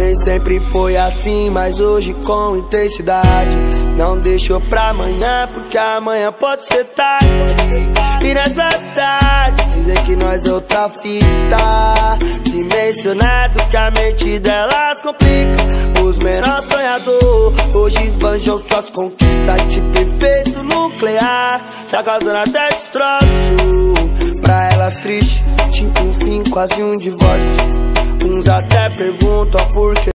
Nem sempre foi assim, mas hoje com intensidade. Não deixou pra amanhã, porque amanhã pode ser tarde. E nessa cidade dizem que nós é outra fita. Se mencionado que a mente delas complica. Os menores sonhadores hoje esbanjam suas conquistas. Tipo efeito nuclear, tá causando até destroço. Pra elas triste, tipo um fim, quase um divórcio. Uns até perguntam por quê.